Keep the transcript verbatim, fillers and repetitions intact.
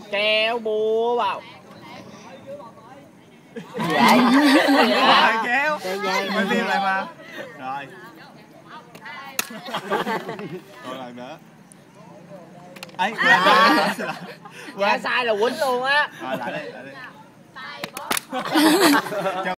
Kéo búa vào. Vậy. Rồi kéo. Mới phim lại mà. Rồi. Còn lần nữa. Ấy, quên rồi. Dạ sai là quýnh luôn á. Rồi lại đi, lại đi.